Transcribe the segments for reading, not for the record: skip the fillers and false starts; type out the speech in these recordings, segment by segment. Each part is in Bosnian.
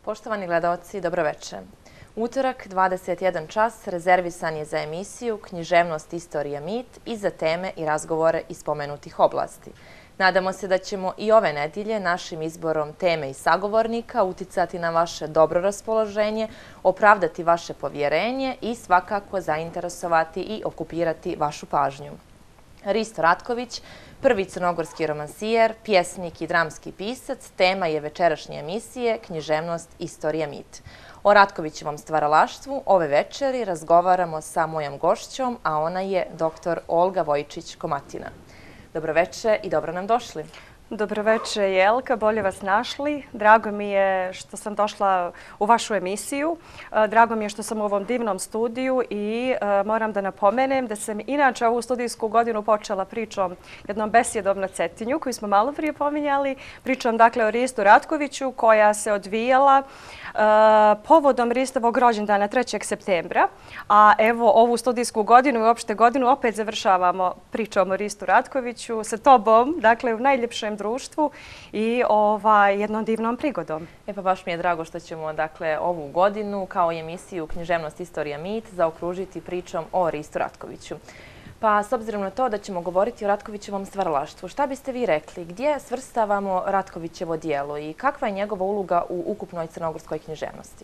Poštovani gledaoci, dobroveče. Utorak, 21 čas, rezervisan je za emisiju Književnost, istorija, mit i za teme i razgovore iz spomenutih oblasti. Nadamo se da ćemo i ove nedjelje našim izborom teme i sagovornika uticati na vaše dobro raspoloženje, opravdati vaše povjerenje i svakako zainteresovati i okupirati vašu pažnju. Risto Ratković, prvi crnogorski romansijer, pjesnik i dramski pisac, tema je večerašnje emisije Književnost, istorija, mit. O Ratkovićevom stvaralaštvu ove večeri razgovaramo sa mojom gošćom, a ona je dr. Olga Vojčić-Komatina. Dobroveče i dobro nam došli. Dobroveče Jelka, bolje vas našli. Drago mi je što sam došla u vašu emisiju. Drago mi je što sam u ovom divnom studiju i moram da napomenem da sam inače ovu studijsku godinu počela pričom jednom besjedom na Cetinju koju smo malo prije pominjali. Pričom dakle o Ristu Ratkoviću koja se odvijala povodom Ristovog rođendana 3. septembra. A evo ovu studijsku godinu i uopšte godinu opet završavamo pričom o Ristu Ratkoviću sa tobom, dakle u najljepšem društvu i jednom divnom prigodom. Pa baš mi je drago što ćemo ovu godinu kao i emisiju Književnost, istorija, mit zaokružiti pričom o Ristu Ratkoviću. Pa s obzirom na to da ćemo govoriti o Ratkovićevom stvaralaštvu, šta biste vi rekli? Gdje svrstavamo Ratkovićevo djelo i kakva je njegova uloga u ukupnoj crnogorskoj književnosti?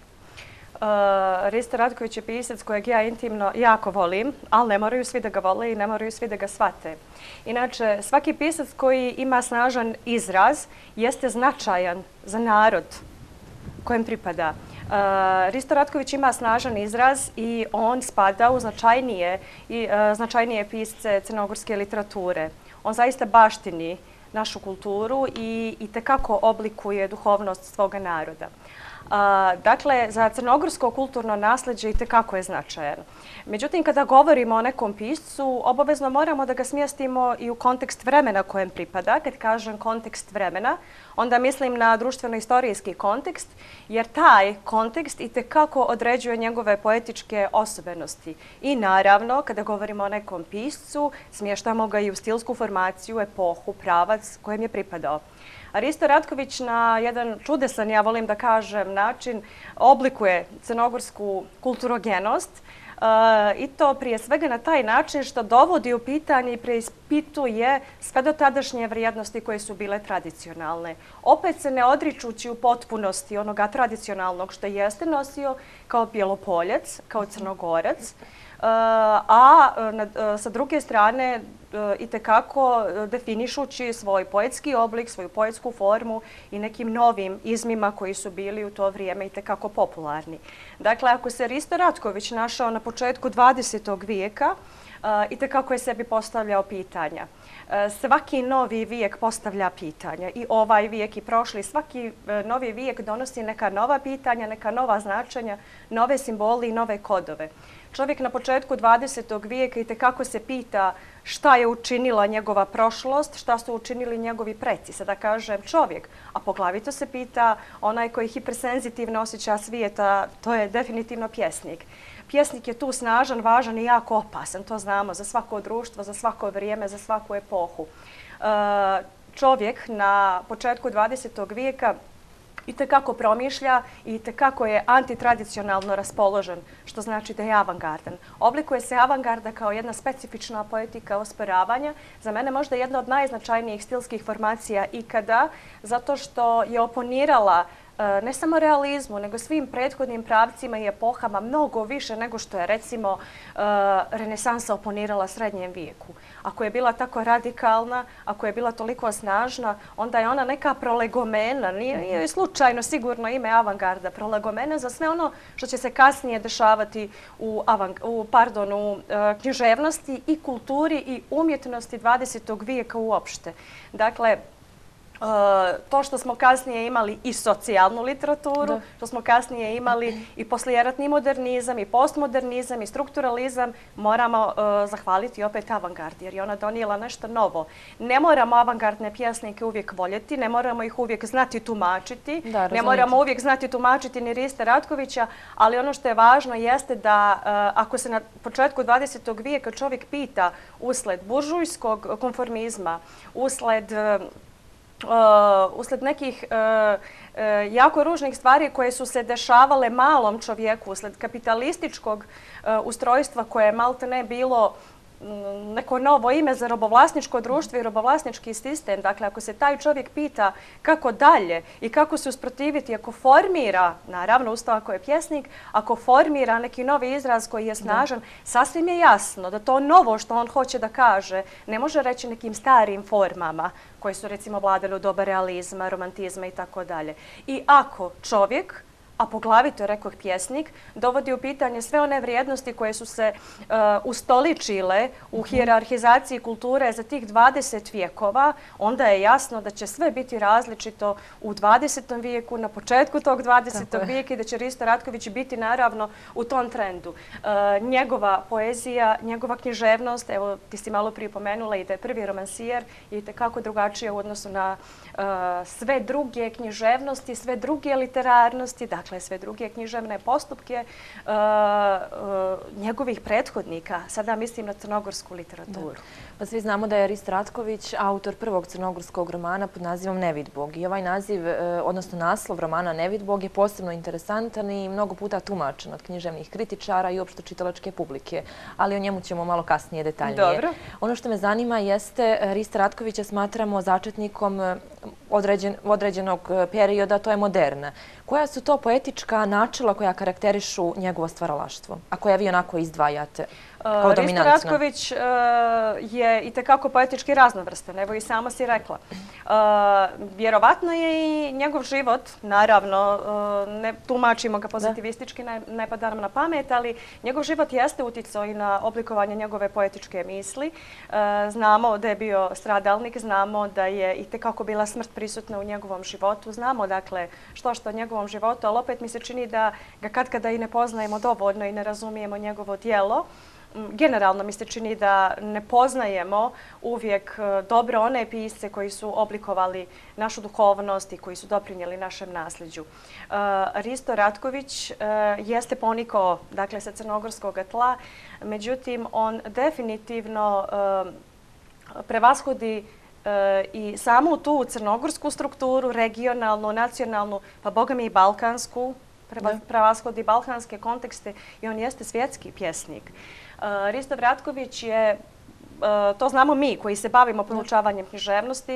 Risto Ratković je pisac kojeg ja intimno jako volim, ali ne moraju svi da ga vole i ne moraju svi da ga shvate. Inače, svaki pisac koji ima snažan izraz jeste značajan za narod kojem pripada. Risto Ratković ima snažan izraz i on spada u značajnije pisce crnogorske literature. On zaista baštini našu kulturu i itekako oblikuje duhovnost svoga naroda. Dakle, za crnogorsko kulturno nasljeđe itekako je značajan. Međutim, kada govorimo o nekom piscu, obavezno moramo da ga smjestimo i u kontekst vremena kojem pripada. Kad kažem kontekst vremena, onda mislim na društveno-istorijski kontekst, jer taj kontekst itekako određuje njegove poetičke osobenosti. I naravno, kada govorimo o nekom piscu, smještamo ga i u stilsku formaciju, epohu, pravac kojem je pripadao. Risto Ratković na jedan čudesan, ja volim da kažem, način oblikuje crnogorsku kulturogenost i to prije svega na taj način što dovodi u pitanje i preispituje sve do tadašnje vrijednosti koje su bile tradicionalne. Opet se ne odričući u potpunosti onoga tradicionalnog što jeste nosio kao Bjelopoljac, kao Crnogorac, a sa druge strane itekako definišući svoj poetski oblik, svoju poetsku formu i nekim novim izmima koji su bili u to vrijeme itekako popularni. Dakle, ako se Risto Ratković našao na početku 20. vijeka, itekako je sebi postavljao pitanja. Svaki novi vijek postavlja pitanja i ovaj vijek i prošli. Svaki novi vijek donosi neka nova pitanja, neka nova značenja, nove simbole i nove kodove. Čovjek na početku 20. vijeka itekako se pita šta je učinila njegova prošlost, šta su učinili njegovi preci. Sada kažem čovjek, a poglavito se pita onaj koji hipersenzitivno osjeća svijeta, to je definitivno pjesnik. Pjesnik je tu snažan, važan i jako opasan, to znamo za svako društvo, za svako vrijeme, za svaku epohu. Čovjek na početku 20. vijeka itekako promišlja i itekako je antitradicionalno raspoložen, što znači da je avangardan. Oblikuje se avangarda kao jedna specifična poetika osporavanja. Za mene možda jedna od najznačajnijih stilskih formacija ikada, zato što je oponirala ne samo realizmu, nego svim prethodnim pravcima i epohama mnogo više nego što je, recimo, renesansa oponirala srednjem vijeku. Ako je bila tako radikalna, ako je bila toliko snažna, onda je ona neka prolegomena, nije joj slučajno sigurno ime avangarda, prolegomena za sve ono što će se kasnije dešavati u književnosti i kulturi i umjetnosti 20. vijeka uopšte. Dakle, to što smo kasnije imali i socijalnu literaturu, što smo kasnije imali i poslijeratni modernizam i postmodernizam i strukturalizam, moramo zahvaliti opet avangardi jer je ona donijela nešto novo. Ne moramo avangardne pjesnike uvijek voljeti, ne moramo ih uvijek znati tumačiti, ne moramo uvijek znati tumačiti ni Rista Ratkovića, ali ono što je važno jeste da ako se na početku 20. vijeka čovjek pita usled buržujskog konformizma, usled usled nekih jako ružnih stvari koje su se dešavale malom čovjeku, usled kapitalističkog ustrojstva koje je maltene bilo neko novo ime za robovlasničko društvo i robovlasnički sistem. Dakle, ako se taj čovjek pita kako dalje i kako se usprotiviti, ako formira, naravno uz to ako je pjesnik, ako formira neki novi izraz koji je snažan, sasvim je jasno da to novo što on hoće da kaže ne može reći nekim starim formama koje su recimo vladale u doba realizma, romantizma i tako dalje. I ako čovjek, a poglavito, rekao pjesnik, dovodi u pitanje sve one vrijednosti koje su se ustoličile u hijerarhizaciji kulture za tih 20 vijekova, onda je jasno da će sve biti različito u 20. vijeku, na početku tog 20. vijeka i da će Risto Ratković biti naravno u tom trendu. Njegova poezija, njegova književnost, evo ti si malo prije pomenula i da je prvi romansijer, je itekako drugačija u odnosu na sve druge književnosti, sve druge literarnosti, dakle sve druge književne postupke njegovih prethodnika. Sada mislim na crnogorsku literaturu. Pa svi znamo da je Risto Ratković autor prvog crnogorskog romana pod nazivom Nevidbog. I ovaj naziv, odnosno naslov romana Nevidbog je posebno interesantan i mnogo puta tumačen od književnih kritičara i opšte čitalačke publike. Ali o njemu ćemo malo kasnije detaljnije. Dobro. Ono što me zanima jeste, Rista Ratkovića smatramo začetnikom određenog perioda, to je moderna. Koja su to poetička načela koja karakterišu njegovo stvaralaštvo, a koje vi onako izdvajate kao dominantna? Risto Ratković je itekako poetički raznovrstan, evo i sama si rekla. Vjerovatno je i njegov život, naravno, ne tumačimo ga pozitivistički, ne pada nam na pamet, ali njegov život jeste uticao i na oblikovanje njegove poetičke misli. Znamo da je bio stradalnik, znamo da je itekako bila smrt prisutna u njegovom životu, znamo dakle što o njegovom životu, ali opet mi se čini da ga katkada i ne poznajemo dovoljno i ne razumijemo njegovo djelo. Generalno mi se čini da ne poznajemo uvijek dobro one pisce koji su oblikovali našu duhovnost i koji su doprinijeli našem nasljeđu. Risto Ratković jeste ponikao, dakle, sa crnogorskog tla, međutim, on definitivno prevashodi i samu tu crnogorsku strukturu, regionalnu, nacionalnu, pa boga mi i balkansku, prevashodi balkanske kontekste i on jeste svjetski pjesnik. Risto Ratković je, to znamo mi koji se bavimo proučavanjem književnosti,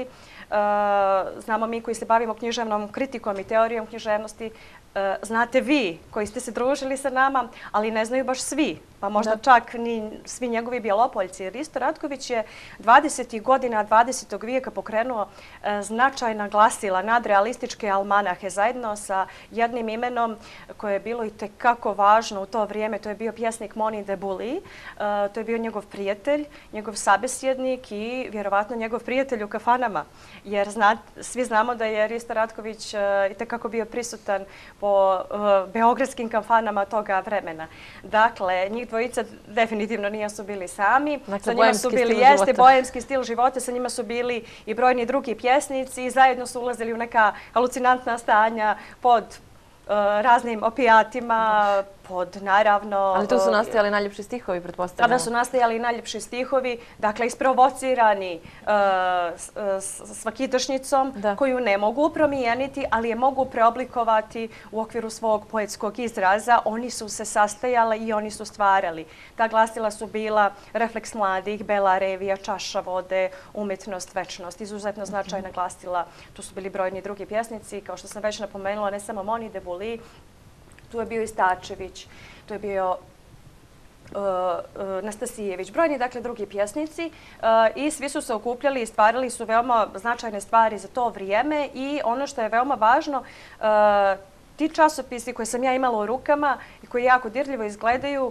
znamo mi koji se bavimo književnom kritikom i teorijom književnosti, znate vi koji ste se družili sa nama, ali ne znaju baš svi, pa možda čak ni svi njegovi Bjelopoljci. Risto Ratković je 20. godina 20. vijeka pokrenuo značajna glasila, nadrealističke almanahe zajedno sa jednim imenom koje je bilo itekako važno u to vrijeme. To je bio pjesnik Moni de Bully, to je bio njegov prijatelj, njegov sabesjednik i vjerovatno njegov prijatelj u kafanama. Jer svi znamo da je Risto Ratković itekako bio prisutan po beogradskim kafanama toga vremena. Dakle, njih dvojica definitivno nisu bili sami. Sa njima su bili bojemski stil života, sa njima su bili i brojni drugi pjesnici i zajedno su ulazili u neka halucinantna stanja pod raznim opijatima, pod naravno... Ali tu su nastajali najljepši stihovi, pretpostavljamo. Tada su nastajali i najljepši stihovi, dakle isprovocirani svakidašnjicom koju ne mogu promijeniti, ali je mogu preoblikovati u okviru svog poetskog izraza. Oni su se sastajali i oni su stvarali. Ta glasila su bila Refleks mladih, Bela revija, Čaša vode, Umjetnost, večnost. Izuzetno značajna glasila. Tu su bili brojni drugi pjesnici, kao što sam već napomenula, ne samo Moni de Bully, tu je bio i Stačević, tu je bio Nastasijević, brojni dakle drugi pjesnici i svi su se okupljali i stvarali su veoma značajne stvari za to vrijeme i ono što je veoma važno, ti časopisi koje sam ja imala u rukama i koji jako dirljivo izgledaju,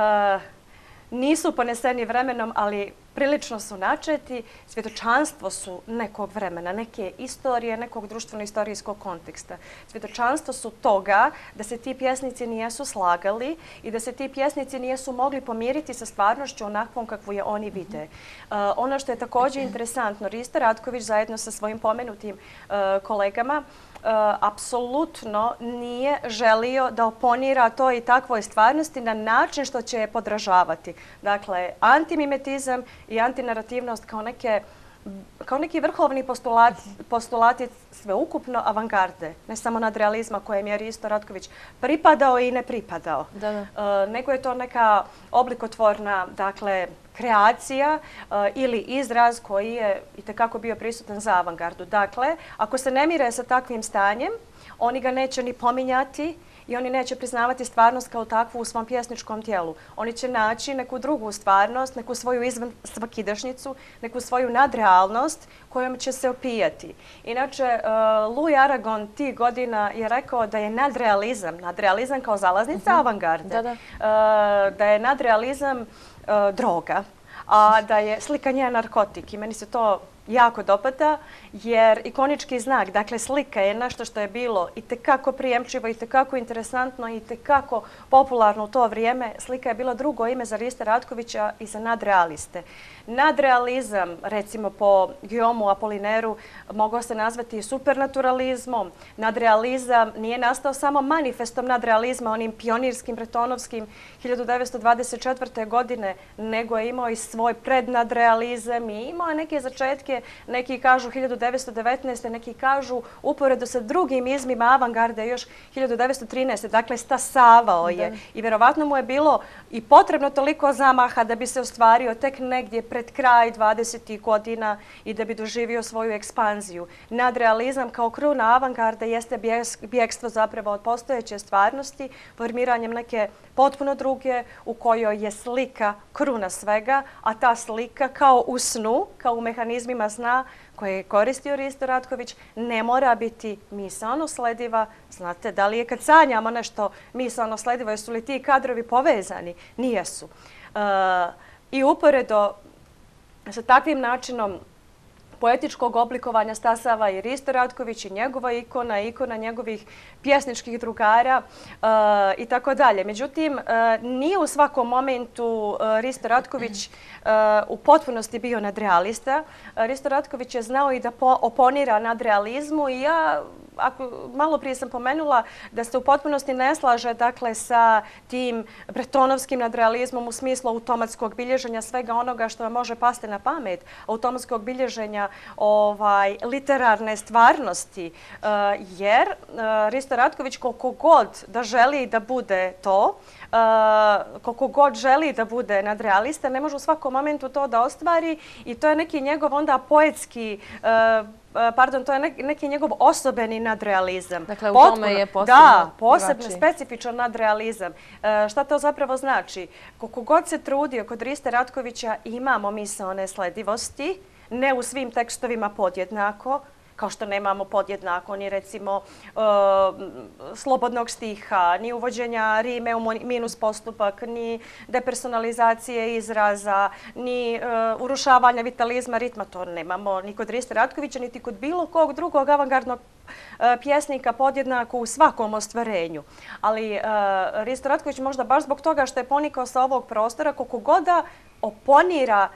nisu poneseni vremenom, ali prilično su načeti. Svjedočanstvo su nekog vremena, neke istorije, nekog društveno-istorijskog konteksta. Svjedočanstvo su toga da se ti pjesnici nijesu slagali i da se ti pjesnici nijesu mogli pomiriti sa stvarnošću onakvom kakvu je oni vide. Ono što je također interesantno, Risto Ratković zajedno sa svojim pomenutim kolegama apsolutno nije želio da oponira toj i takvoj stvarnosti na način što će je podražavati. Dakle, antimimetizam i antinarativnost kao neke kao neki vrhovni postulati sveukupno avangarde, ne samo nadrealizma kojem je Risto Ratković pripadao i ne pripadao. Nego je to neka oblikotvorna, dakle, kreacija ili izraz koji je itekako bio prisutan za avangardu. Dakle, ako se ne mire sa takvim stanjem, oni ga neće ni pominjati i oni neće priznavati stvarnost kao takvu u svom pjesničkom tijelu. Oni će naći neku drugu stvarnost, neku svoju izvan svakidašnjicu, neku svoju nadrealnost kojom će se opijati. Inače, Louis Aragon tih godina je rekao da je nadrealizam kao zalaznica avangarde, da je nadrealizam droga, a da je slikanje narkotik. I meni se to jako dopada jer ikonički znak, dakle slika je nešto što je bilo itekako prijemčivo, itekako interesantno, itekako popularno u to vrijeme. Slika je bila drugo ime za Rista Ratkovića i za nadrealiste. Nadrealizam, recimo po Guillaumeu Apollinaireu, mogao se nazvati supernaturalizmom. Nadrealizam nije nastao samo manifestom nadrealizma, onim pionirskim, bretonovskim 1924. godine, nego je imao i svoj prednadrealizam i imao je neke začetke, neki kažu 1919. neki kažu uporedo sa drugim izmima avangarde još 1913. Dakle, stasavao je i verovatno mu je bilo i potrebno toliko zamaha da bi se ostvario tek negdje pred kraj 20. godina i da bi doživio svoju ekspanziju. Nadrealizam kao kruna avangarde jeste bjegstvo zapravo od postojeće stvarnosti, formiranjem neke potpuno druge u kojoj je slika kruna svega, a ta slika kao u snu, kao u mehanizmima sna koje je koristio Risto Ratković, ne mora biti misaono slediva. Znate, da li je kad sanjamo nešto misaono sledivo, jesu li ti kadrovi povezani? Nijesu. I uporedo sa takvim načinom poetičkog oblikovanja stasava i Risto Ratković i njegova ikona njegovih pjesničkih drugara i tako dalje. Međutim, nije u svakom momentu Risto Ratković u potpunosti bio nadrealista. Risto Ratković je znao i da oponira nadrealizmu i ja malo prije sam pomenula da se u potpunosti ne slaže dakle sa tim bretonovskim nadrealizmom u smislu automatskog bilježenja svega onoga što vam može pasti na pamet, automatskog bilježenja literarne stvarnosti, jer Risto Ratković koliko god da želi da bude to, koliko god želi da bude nadrealista, ne može u svakom momentu to da ostvari i to je neki njegov onda poetski to je neki njegov osobeni nadrealizam. Dakle, u tome je posebno posebno specifičan nadrealizam. Šta to zapravo znači? Koliko god se trudio kod Riste Ratkovića imamo misaone sledivosti, ne u svim tekstovima podjednako, kao što nemamo podjednako ni recimo slobodnog stiha, ni uvođenja rime u minus postupak, ni depersonalizacije izraza, ni urušavanja vitalizma, ritma. To nemamo ni kod Riste Ratkovića, niti kod bilo kog drugog avangardnog pjesnika podjednako u svakom ostvarenju. Ali Risto Ratković možda baš zbog toga što je ponikao sa ovog prostora, koliko god da oponira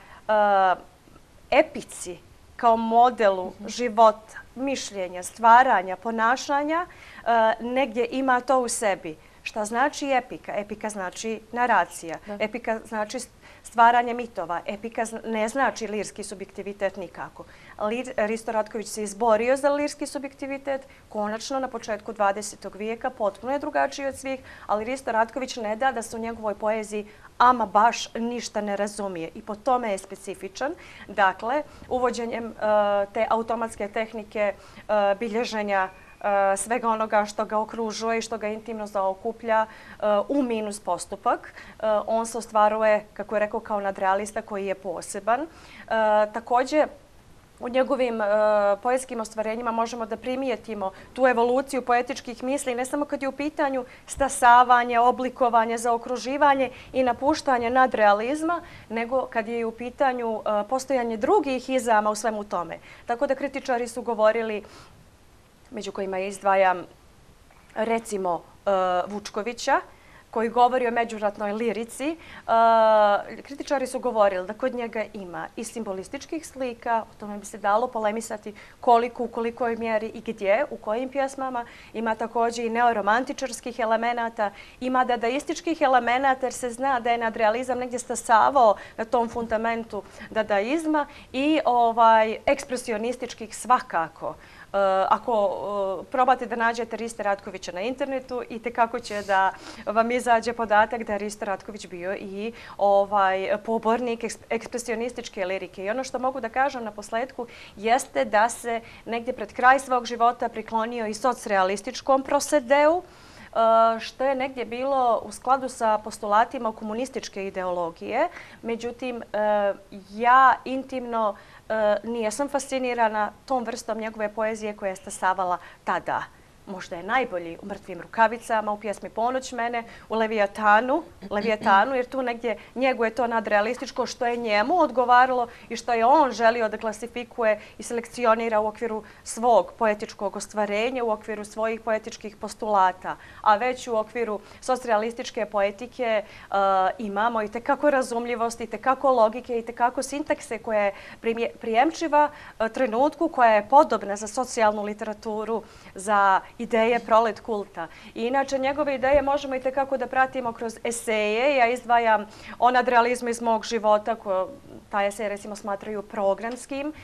epici kao modelu života, mišljenja, stvaranja, ponašanja, negdje ima to u sebi. Šta znači epika? Epika znači naracija. Epika znači stvaranje mitova. Epika ne znači lirski subjektivitet nikako. Risto Ratković se izborio za lirski subjektivitet, konačno na početku 20. vijeka, potpuno je drugačiji od svih, ali Risto Ratković ne da se u njegovoj poeziji ama baš ništa ne razumije i po tome je specifičan. Dakle, uvođenjem te automatske tehnike bilježenja svega onoga što ga okružuje i što ga intimno zaokuplja u minus postupak. On se ostvaruje, kako je rekao, kao nadrealista koji je poseban. Također, u njegovim poetskim ostvarenjima možemo da primijetimo tu evoluciju poetičkih misli, ne samo kad je u pitanju stasavanje, oblikovanje, zaokruživanje i napuštanje nadrealizma, nego kad je u pitanju postojanje drugih izama u svemu tome. Tako da kritičari su govorili, među kojima izdvajam recimo Vučkovića, koji govori o međuratnoj lirici, kritičari su govorili da kod njega ima i simbolističkih slika, o tome bi se dalo polemisati koliko, u kolikoj mjeri i gdje, u kojim pjesmama. Ima također i neoromantičarskih elemenata, ima dadaističkih elemenata jer se zna da je nadrealizam negdje stasavao na tom fundamentu dadaizma i ekspresionističkih svakako. Ako probate da nađete Riste Ratkovića na internetu, itekako će da vam izađe podatak da je Risto Ratković bio i pobornik ekspresionističke lirike. I ono što mogu da kažem na posledku jeste da se negdje pred kraj svog života priklonio i socrealističkom prosedeu, što je negdje bilo u skladu sa postulatima komunističke ideologije. Međutim, ja intimno nijesam fascinirana tom vrstom njegove poezije koja je stasavala tada. Možda je najbolji u Mrtvim rukavicama, u pjesmi Ponoć mene, u Levijatanu, jer tu negdje njeguje to nadrealističko što je njemu odgovaralo i što je on želio da klasifikuje i selekcionira u okviru svog poetičkog ostvarenja, u okviru svojih poetičkih postulata. A već u okviru socrealističke poetike imamo i tekako razumljivosti, i tekako logike, i tekako sintakse koja je prijemčiva trenutku, koja je podobna za socijalnu literaturu, za ideje prolet kulta. I inače, njegove ideje možemo i tekako da pratimo kroz eseje. Ja izdvajam o nadrealizmu iz mog života, taj esej recimo smatraju programskim.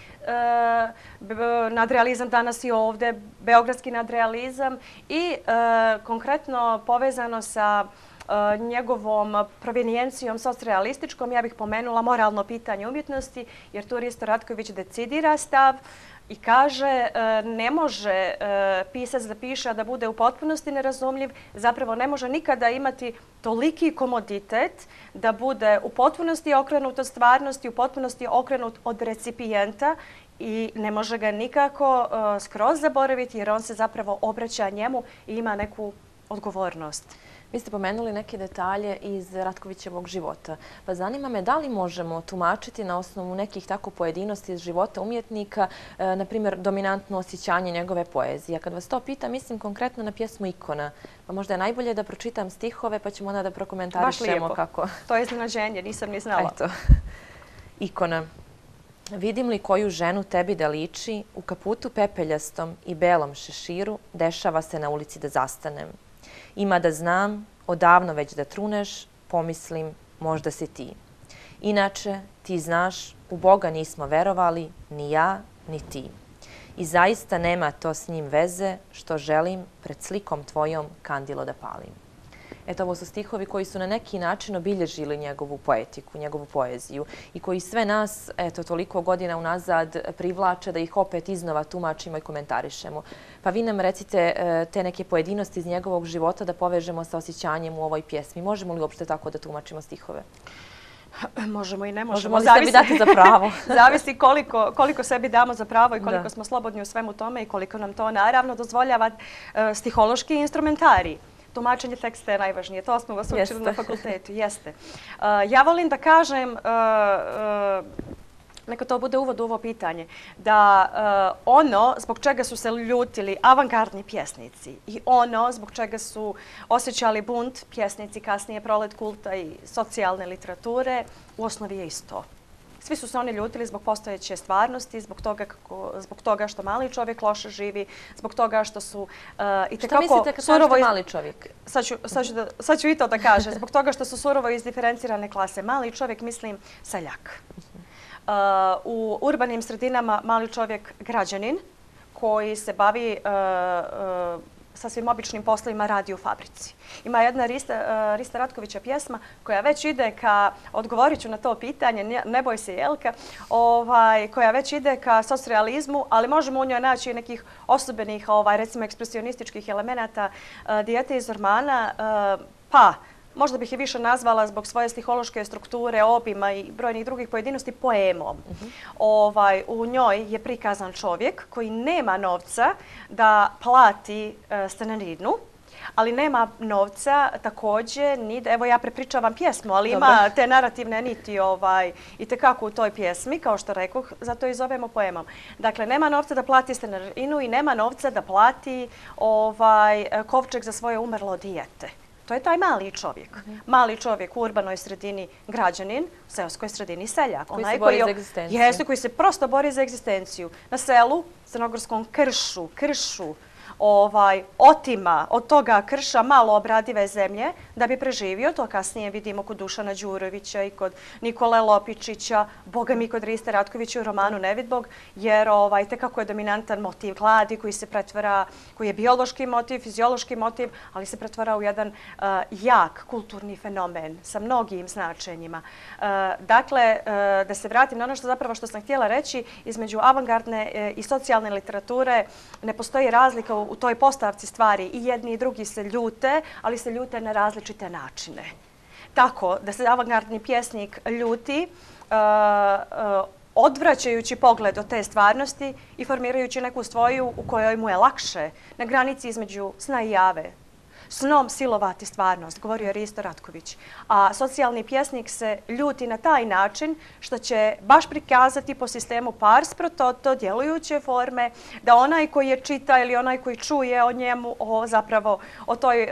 Nadrealizam danas i ovdje, beogradski nadrealizam i konkretno povezano sa njegovom provenijencijom socrealističkom, ja bih pomenula moralno pitanje umjetnosti, jer tu Risto Ratković decidira stav i kaže ne može pisac da piše, a da bude u potpunosti nerazumljiv. Zapravo ne može nikada imati toliki komoditet da bude u potpunosti okrenut od stvarnosti, u potpunosti okrenut od recipijenta i ne može ga nikako skroz zaboraviti jer on se zapravo obraća njemu i ima neku odgovornost. Vi ste pomenuli neke detalje iz Ratkovićevog života. Pa zanima me da li možemo tumačiti na osnovu nekih tako pojedinosti iz života umjetnika, na primjer, dominantno osjećanje njegove poezije. Kad vas to pitam, mislim konkretno na pjesmu Ikona. Pa možda je najbolje da pročitam stihove pa ćemo onda da prokomentarišemo kako. Baš lijepo. To je iznenađenje, nisam ni znala. Eto. Ikona. Vidim li koju ženu tebi da liči, u kaputu pepeljastom i belom šeširu, dešava se na ulici da zastanem. Ima da znam, odavno već da truneš, pomislim, možda si ti. Inače, ti znaš, u Boga nismo verovali, ni ja, ni ti. I zaista nema to s njim veze, što želim pred slikom tvojom kandilo da palim. Eto, ovo su stihovi koji su na neki način obilježili njegovu poetiku, njegovu poeziju i koji sve nas, eto, toliko godina unazad privlače da ih opet iznova tumačimo i komentarišemo. Pa vi nam recite te neke pojedinosti iz njegovog života da povežemo sa osjećanjem u ovoj pjesmi. Možemo li uopšte tako da tumačimo stihove? Možemo i ne možemo. Možemo li sebi dati za pravo? Zavisi koliko sebi damo za pravo i koliko smo slobodni u svemu tome i koliko nam to naravno dozvoljava stihološki instrumentarij. Tumačenje teksta je najvažnije. To smo vas učili na fakultetu. Jeste. Ja volim da kažem, neka to bude uvod u ovo pitanje, da ono zbog čega su se ljutili avangardni pjesnici i ono zbog čega su osjećali bunt pjesnici kasnije prolet kulta i socijalne literature, u osnovi je isto. Svi su se oni ljutili zbog postojeće stvarnosti, zbog toga što mali čovjek loše živi, zbog toga što su itekako surovo... Šta mislite kad kažete mali čovjek? Sad ću i to da kažem. Zbog toga što su surovo izdiferencirane klase. Mali čovjek, mislim, seljak. U urbanim sredinama mali čovjek građanin koji se bavi sa svim običnim poslovima, radi u fabrici. Ima jedna Rista Ratkovića pjesma koja već ide ka, odgovorit ću na to pitanje, ne boj se Jelka, koja već ide ka socrealizmu, ali možemo u njoj naći nekih osobenih, recimo ekspresionističkih elemenata Dijete iz ormana, pa možda bih je više nazvala zbog svoje stihološke strukture, obima i brojnih drugih pojedinosti poemom. U njoj je prikazan čovjek koji nema novca da plati stanarinu, ali nema novca također ni da, evo ja prepričavam pjesmu, ali ima te narativne niti i tekako u toj pjesmi, kao što rekoh, zato i zovemo poemom. Dakle, nema novca da plati stanarinu i nema novca da plati kovčeg za svoje umrlo dijete. To je taj mali čovjek. Mali čovjek u urbanoj sredini građanin, u seoskoj sredini seljak. Koji se bori za egzistenciju. Jeste, koji se prosto bori za egzistenciju. Na selu, crnogorskom kršu, otima od toga krša malo obradive zemlje da bi preživio. To kasnije vidimo kod Dušana Đurovića i kod Nikole Lopičića, boga mi kod Riste Ratkovića u romanu Nevidbog, jer tekako je dominantan motiv gladi koji se pretvara, koji je biološki motiv, fiziološki motiv, ali se pretvara u jedan jak kulturni fenomen sa mnogim značenjima. Dakle, da se vratim na ono što sam htjela reći, između avangardne i socijalne literature ne postoji razlika u toj postavci stvari. I jedni i drugi se ljute, ali se ljute na različite načine. Tako da se avangardni pjesnik ljuti odvraćajući pogled od te stvarnosti i formirajući neku svoju u kojoj mu je lakše, na granici između sna i jave. Snom silovati stvarnost, govorio je Risto Ratković. A socijalni pjesnik se ljuti na taj način što će baš prikazati po sistemu pars pro toto djelujuće forme, da onaj koji je čita ili onaj koji čuje o njemu, zapravo o toj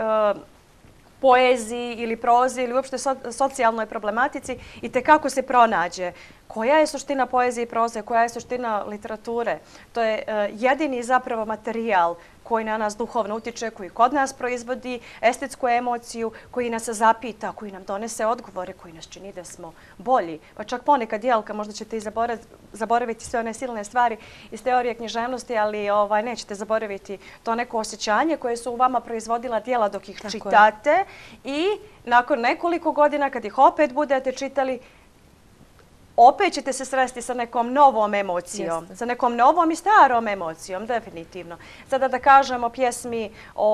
poeziji ili prozi ili uopšte socijalnoj problematici i tekako se pronađe. Koja je suština poezije i proze, koja je suština literature? To je jedini zapravo materijal koji na nas duhovno utiče, koji kod nas proizvodi estetsku emociju, koji nas zapita, koji nam donese odgovore, koji nas čini da smo bolji. Pa čak ponekad, Jelka, možda ćete i zaboraviti sve one silne stvari iz teorije književnosti, ali nećete zaboraviti to neko osjećanje koje su u vama proizvodila djela dok ih čitate i nakon nekoliko godina kad ih opet budete čitali, opet ćete se sresti sa nekom novom emocijom, sa nekom novom i starom emocijom, definitivno. Sada da kažem o pjesmi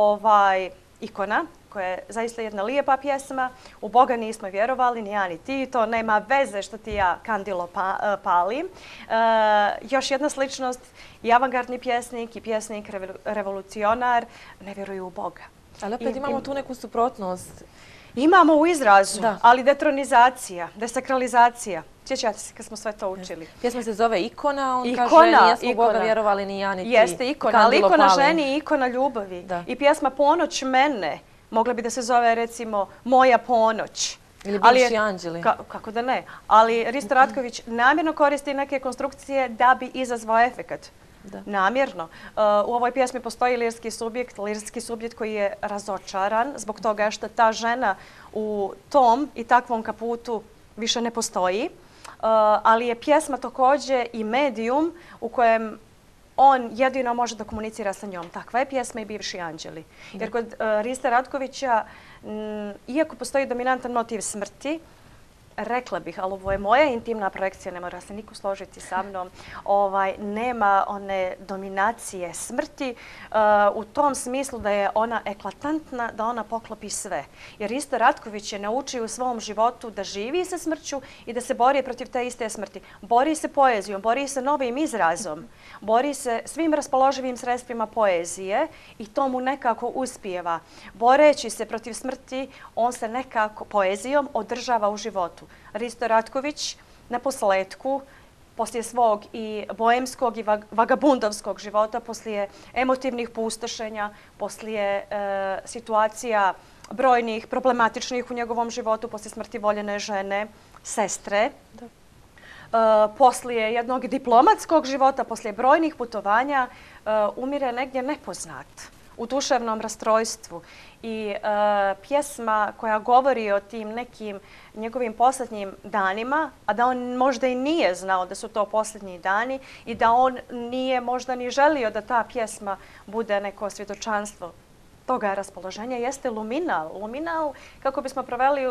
Ikona, koja je zaista jedna lijepa pjesma. U Boga nismo vjerovali, ni ja ni ti, to nema veze što ti ja kandilo palim. Još jedna sličnost, i avangardni pjesnik i pjesnik revolucionar ne vjeruju u Boga. Ali opet imamo tu neku suprotnost. Imamo u izrazu, ali detronizacija, desakralizacija. Sjećate se kad smo sve to učili. Pjesma se zove Ikona, on kaže nijesmo u Boga vjerovali ni ja ni ti. Jeste Ikona, ali Ikona ženi i Ikona ljubavi. I pjesma Ponoć mene mogla bi da se zove recimo Moja ponoć. Ili Bivši anđeli. Kako da ne. Ali Risto Ratković namjerno koristi neke konstrukcije da bi izazvao efekat. Namjerno. U ovoj pjesmi postoji lirski subjekt koji je razočaran zbog toga što ta žena u tom i takvom kaputu više ne postoji, ali je pjesma također i medijum u kojem on jedino može da komunicira sa njom. Takva je pjesma i Bivši anđeli. Jer kod Riste Ratkovića, iako postoji dominantan motiv smrti, rekla bih, ali ovo je moja intimna projekcija, ne mora se niko složiti sa mnom, nema one dominacije smrti u tom smislu da je ona eklatantna, da ona poklopi sve. Jer Risto Ratković je naučio u svom životu da živi sa smrću i da se bori protiv te iste smrti. Bori se poezijom, bori se novim izrazom, bori se svim raspoloživim sredstvima poezije i to mu nekako uspijeva. Boreći se protiv smrti, on se nekako poezijom održava u životu. Risto Ratković na posletku, poslije svog i boemskog i vagabundovskog života, poslije emotivnih pustošenja, poslije situacija brojnih, problematičnih u njegovom životu, poslije smrti voljene žene, sestre, poslije jednog diplomatskog života, poslije brojnih putovanja, umire negdje nepoznat, u duševnom rastrojstvu. I pjesma koja govori o tim nekim njegovim posljednjim danima, a da on možda i nije znao da su to posljednji dani i da on nije možda ni želio da ta pjesma bude neko svjedočanstvo toga raspoloženja, jeste luminal. Luminal, kako bismo proveli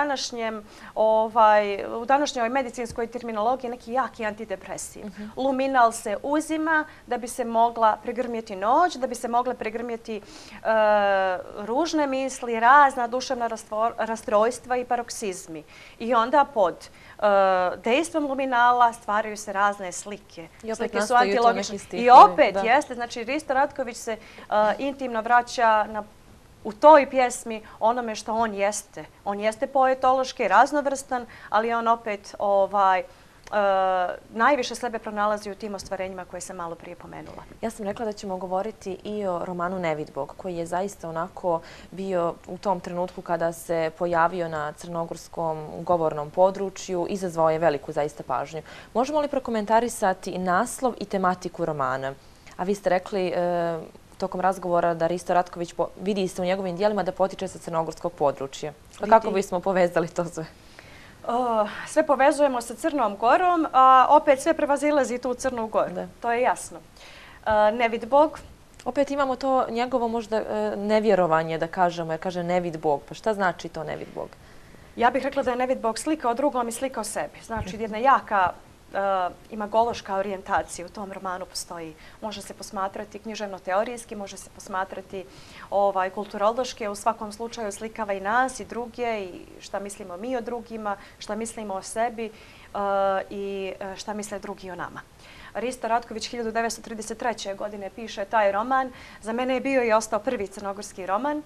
u današnjoj medicinskoj terminologiji, neki jaki antidepresiv. Luminal se uzima da bi se mogla pregrmjeti noć, da bi se mogle pregrmjeti ružne misli, razna duševna rastrojstva i paroksizmi. I onda pod dejstvom luminala stvaraju se razne slike. I opet nastaju to neki stihovi. I opet, jeste. Znači, Risto Ratković se intimno vraća u toj pjesmi onome što on jeste. On jeste poetološki, raznovrstan, ali on opet najviše sebe pronalazi u tim ostvarenjima koje sam malo prije pomenula. Ja sam rekla da ćemo govoriti i o romanu Nevidbog, koji je zaista onako bio u tom trenutku kada se pojavio na crnogorskom govornom području, izazvao je veliku zaista pažnju. Možemo li prokomentarisati naslov i tematiku romana? A vi ste rekli tokom razgovora da Risto Ratković vidi se u njegovim dijelima da potiče sa crnogorskog područja. Pa kako bismo povezali to sve? Sve povezujemo sa Crnom Gorom, a opet sve prevazilazi tu Crnu Goru. To je jasno. Nevidbog. Opet imamo to njegovo možda nevjerovanje, da kažemo, jer kaže Nevidbog. Pa šta znači to Nevidbog? Ja bih rekla da je Nevidbog slika o drugom i slika o sebi. Znači, jedna jaka imagološka orijentacija u tom romanu postoji. Može se posmatrati književno-teorijski, može se posmatrati kulturološki, u svakom slučaju slikava i nas i druge i šta mislimo mi o drugima, šta mislimo o sebi i šta misle drugi o nama. Risto Ratković 1933. godine piše taj roman. Za mene je bio i ostao prvi crnogorski roman.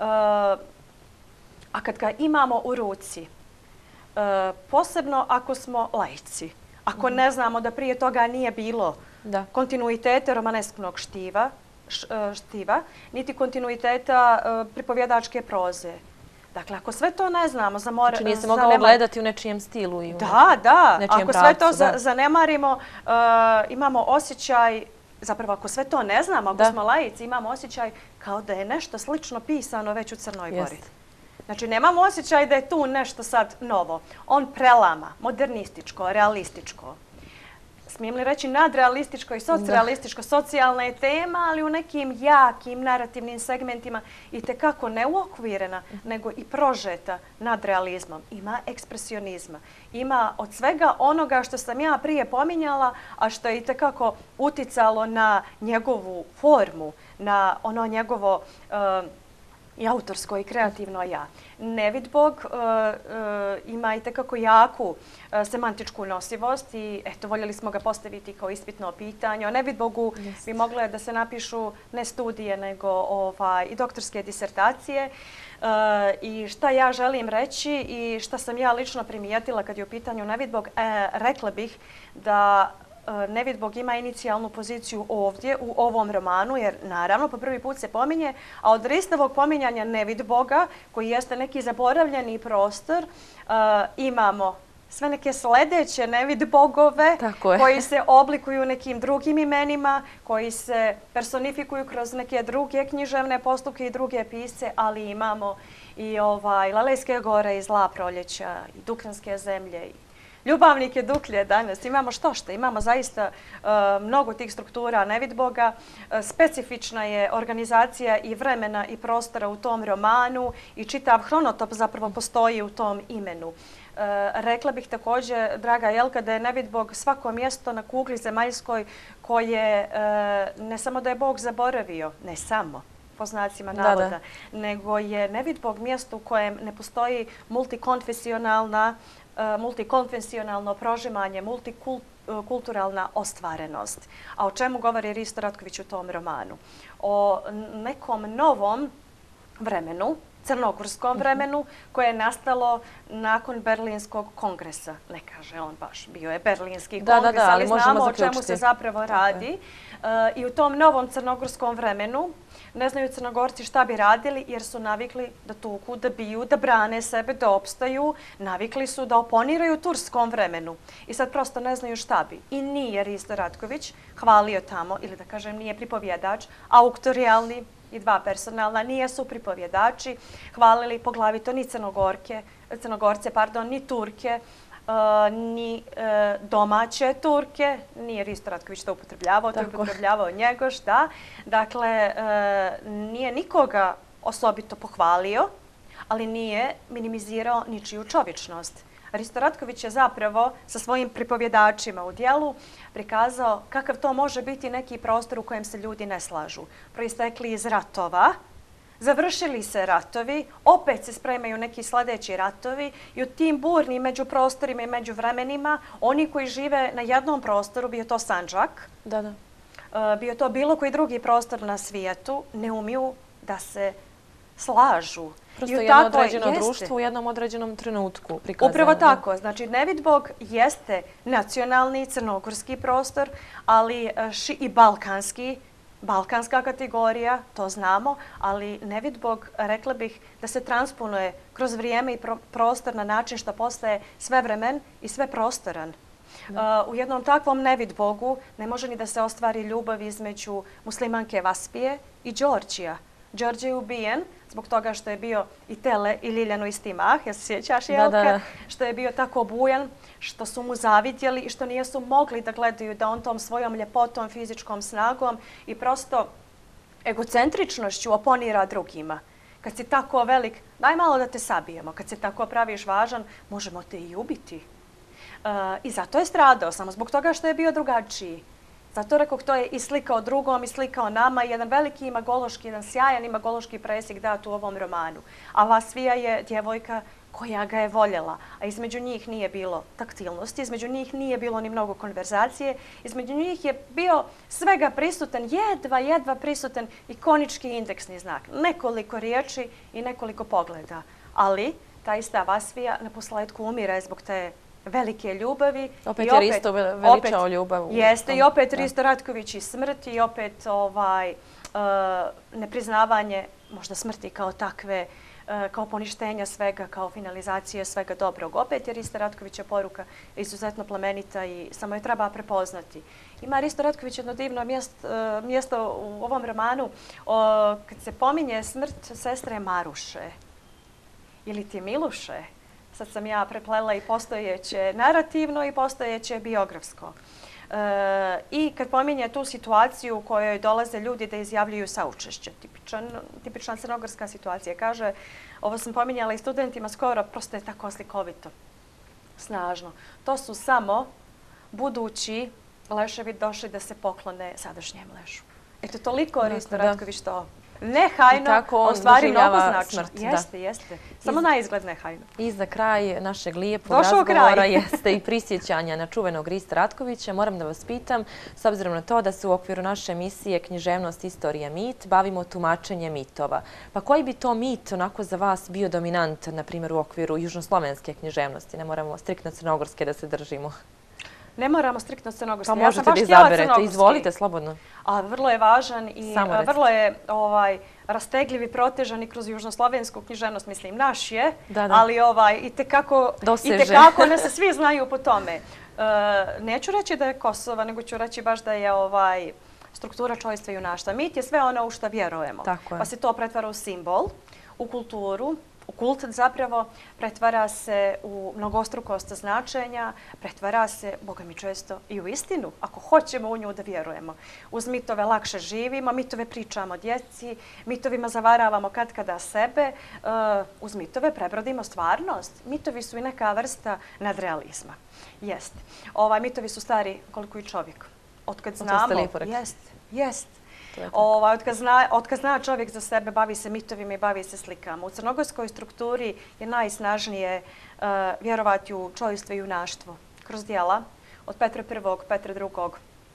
A kad ga imamo u ruci, posebno ako smo laici, ako ne znamo da prije toga nije bilo kontinuitete romanesknog štiva, niti kontinuiteta pripovjedačke proze. Dakle, ako sve to ne znamo, znači nije se mogao gledati u nečijem stilu i u nečijem ako sve to zanemarimo, imamo osjećaj, zapravo ako sve to ne znamo, ako smo laici, imamo osjećaj kao da je nešto slično pisano već u Crnoj Gori. Znači, nemamo osjećaj da je tu nešto sad novo. On prelama, modernističko, realističko. Smijem li reći nadrealističko i socrealističko, socijalna je tema, ali u nekim jakim narativnim segmentima i tekako ne uokvirena, nego i prožeta nadrealizmom. Ima ekspresionizma. Ima od svega onoga što sam ja prije pominjala, a što je i tekako uticalo na njegovu formu, na ono njegovo i autorsko i kreativno ja. Nevidbog ima i tekako jaku semantičku nosivost i eto, voljeli smo ga postaviti kao ispitno pitanje. O Nevidbogu bi mogle da se napišu ne studije, nego i doktorske disertacije. I šta ja želim reći i šta sam ja lično primijetila kad je u pitanju Nevidbog, rekla bih da Nevidbog ima inicijalnu poziciju ovdje, u ovom romanu, jer naravno po prvi put se pominje, a od Ristovog pominjanja Nevidboga, koji jeste neki zaboravljeni prostor, imamo sve neke sledeće Nevidbogove koji se oblikuju nekim drugim imenima, koji se personifikuju kroz neke druge književne postupke i druge pisce, ali imamo i Lalejske gore i Zla proljeća i Dukranske zemlje i Ljubavnike Duklje danas. Imamo što. Imamo zaista mnogo tih struktura Nevidboga. Specifična je organizacija i vremena i prostora u tom romanu i čitav hronotop zapravo postoji u tom imenu. Rekla bih također, draga Jelka, da je Nevidbog svako mjesto na kugli zemaljskoj koje ne samo da je Bog zaboravio, ne samo, po znacima navoda, nego je Nevidbog mjesto u kojem ne postoji multikonfesionalno prožimanje, multikulturalna ostvarenost. A o čemu govori Risto Ratković u tom romanu? O nekom novom vremenu, crnogorskom vremenu, koje je nastalo nakon Berlinskog kongresa. Ne kaže on baš, bio je Berlinski kongres, ali znamo o čemu se zapravo radi. I u tom novom crnogorskom vremenu ne znaju Crnogorci šta bi radili jer su navikli da tuku, da biju, da brane sebe, da opstaju. Navikli su da oponiraju turskom vremenu i sad prosto ne znaju šta bi. I nije Risto Ratković hvalio tamo, ili da kažem nije pripovjedač, auktorijalni i dva personalna, nijesu pripovjedači, hvalili poglavito ni Crnogorce, ni Turke, ni domaće Turke, nije Risto Ratković to upotrebljavao, to je upotrebljavao Njegoš, da. Dakle, nije nikoga osobito pohvalio, ali nije minimizirao ničiju čovječnost. Risto Ratković je zapravo sa svojim pripovjedačima u dijelu prikazao kakav to može biti neki prostor u kojem se ljudi ne slažu. Proistekli iz ratova, završili se ratovi, opet se spremaju neki sljedeći ratovi i u tim burnim međuprostorima i međuvremenima oni koji žive na jednom prostoru, bio to Sandžak, bio to bilo koji drugi prostor na svijetu, ne umiju da se slažu. Prosto jedno određeno društvo u jednom određenom trenutku prikazano. Upravo tako. Znači, Nevidbog jeste nacionalni crnogorski prostor, ali i balkanska kategorija, to znamo, ali Nevidbog, rekla bih, da se transponuje kroz vrijeme i prostor na način što postaje svevremen i sveprostoran. U jednom takvom Nevidbogu ne može ni da se ostvari ljubav između muslimanke Vaspije i Đorđija. Đorđe je ubijen zbog toga što je bio i Tele i Ljiljanu isti mah, jel se sjećaš, Jelka? Što je bio tako obujan, što su mu zavidjeli i što nijesu mogli da gledaju da on tom svojom ljepotom, fizičkom snagom i prosto egocentričnošću oponira drugima. Kad si tako velik, daj malo da te sabijemo. Kad se tako praviš važan, možemo te i ubiti. I zato je stradao, samo zbog toga što je bio drugačiji. Zato rekoh, to je i slika o drugom, i slika o nama, i jedan veliki imagološki, jedan sjajan imagološki presjek dat u ovom romanu. A Vasvija je djevojka koja ga je voljela, a između njih nije bilo taktilnosti, između njih nije bilo ni mnogo konverzacije, između njih je bio svega prisutan, jedva prisutan ikonički indeksni znak. Nekoliko riječi i nekoliko pogleda. Ali ta ista Vasvija na posledku umire zbog te velike ljubavi. Opet je Risto veličao ljubav. Jeste, i opet Risto Ratković i smrt, i opet nepriznavanje možda smrti kao takve, kao poništenja svega, kao finalizacije svega dobrog. Opet je Risto Ratkovića poruka izuzetno plemenita i samo je treba prepoznati. Ima Risto Ratković jedno divno mjesto u ovom romanu kad se pominje smrt sestre Maruše ili ti Miluše. Sad sam ja preplela i postojeće narativno i postojeće biografsko. I kad pominje tu situaciju u kojoj dolaze ljudi da izjavljuju saučešće, tipična crnogorska situacija. Kaže, ovo sam pominjala i studentima skoro, prosto je tako slikovito, snažno. To su samo budući leševi došli da se poklone sadašnjem lešu. Eto, toliko Risto Ratković to nehajno, a u stvari mnogoznačno. Jeste. Samo na izgled nehajno. I za kraj našeg lijepog razgovora jeste i prisjećanja na čuvenog Rista Ratkovića. Moram da vas pitam, s obzirom na to da se u okviru naše emisije Književnost, istorija, mit bavimo tumačenjem mitova. Pa koji bi to mit onako za vas bio dominantan, na primjer u okviru južnoslovenske književnosti? Ne moramo striktno crnogorske da se držimo. Ne moramo striktno crnogorski. Pa možete da izaberete. Izvolite, slobodno. A vrlo je važan i vrlo je rastegljiv i protežan i kroz južnoslovensku književnost, mislim, naš je, ali i tekako ne se svi znaju po tome. Neću reći da je Kosova, nego ću reći baš da je struktura čojstva i junaštva. Mit je sve ono u što vjerujemo. Pa se to pretvara u simbol, u kulturu, u kult zapravo, pretvara se u mnogostrukost značenja, pretvara se, Boga mi često, i u istinu, ako hoćemo u nju da vjerujemo. Uz mitove lakše živimo, mitove pričamo djeci, mitovima zavaravamo katkada sebe, uz mitove prebrodimo stvarnost. Mitovi su i neka vrsta nadrealizma. Jeste. Mitovi su stari koliko i čovjek. Otkad znamo, jest. Otkad zna čovjek za sebe, bavi se mitovima i bavi se slikama. U crnogorskoj strukturi je najsnažnije vjerovati u čojstvo i junaštvo. Kroz dijela od Petra I, Petra II.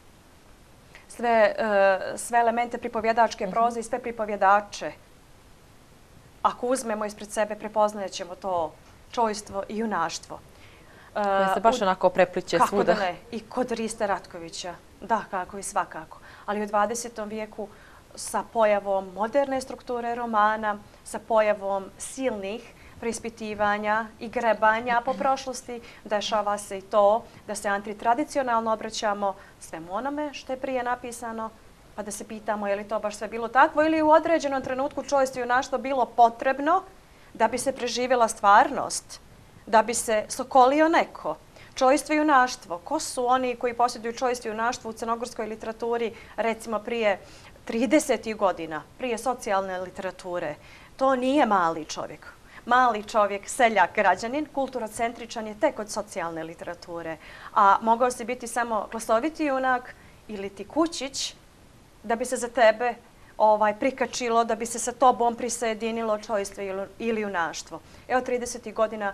Sve elemente pripovjedačke proze i sve pripovjedače. Ako uzmemo ispred sebe, prepoznat ćemo to čojstvo i junaštvo. Koje se baš onako prepliče svuda. Kako da ne? I kod Rista Ratkovića. Da, kako i svakako. Ali u 20. vijeku sa pojavom moderne strukture romana, sa pojavom silnih preispitivanja i grebanja po prošlosti, dešava se i to da se antitradicionalno obraćamo svemu onome što je prije napisano, pa da se pitamo je li to baš sve bilo takvo ili u određenom trenutku čojstvo i junaštvo bilo potrebno da bi se preživjela stvarnost, da bi se sokolio neko. Čojstvo i junaštvo. Ko su oni koji posjeduju čojstvo i junaštvo u crnogorskoj literaturi, recimo prije 30. godina, prije socijalne literature? To nije mali čovjek. Mali čovjek, seljak, građanin, kulturocentričan je tek od socijalne literature. A mogao si biti samo glasoviti junak ili ti kućić da bi se za tebe prikačilo, da bi se sa tobom prisajedinilo čojstvo ili junaštvo. Evo 30. godina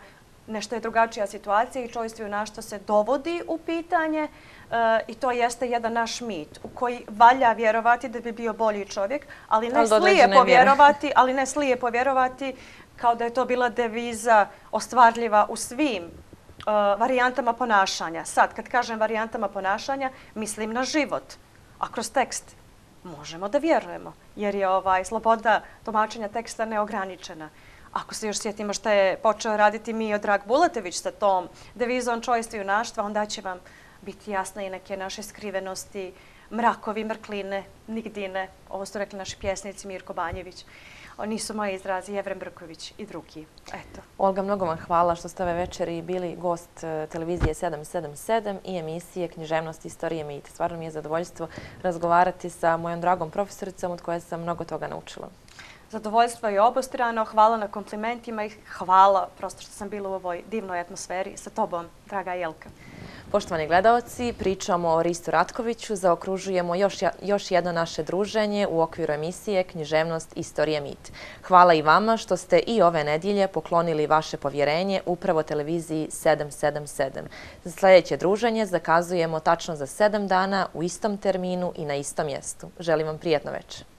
nešto je drugačija situacija i čojstvo junaštva se dovodi u pitanje i to jeste jedan naš mit u koji valja vjerovati da bi bio bolji čovjek, ali ne slijepo vjerovati kao da je to bila deviza ostvarljiva u svim varijantama ponašanja. Sad, kad kažem varijantama ponašanja, mislim na život, a kroz tekst možemo da vjerujemo, jer je sloboda tumačenja teksta neograničena. Ako se još sjetimo šta je počeo raditi Miodrag Bulatović sa tom devizom čojstva junaštva, onda će vam biti jasne i neke naše skrivenosti, mrakovi, mrkline, nigdine. Ovo su rekli naši pjesnici Mirko Banjević. Nisu moji izrazi, Jevrem Brković i drugi. Eto. Olga, mnogo vam hvala što ste ove večeri bili gost televizije 777 i emisije Književnost, istorija i mit. Stvarno mi je zadovoljstvo razgovarati sa mojom dragom profesoricom od koje sam mnogo toga naučila. Zadovoljstvo je obostrano, hvala na komplimentima i hvala prosto što sam bila u ovoj divnoj atmosferi sa tobom, draga Jelka. Poštovani gledalci, pričamo o Ristu Ratkoviću, zaokružujemo još jedno naše druženje u okviru emisije Književnost, istorija, mit. Hvala i vama što ste i ove nedjelje poklonili vaše povjerenje upravo televiziji 777. Za sljedeće druženje zakazujemo tačno za 7 dana u istom terminu i na istom mjestu. Želim vam prijatno večer.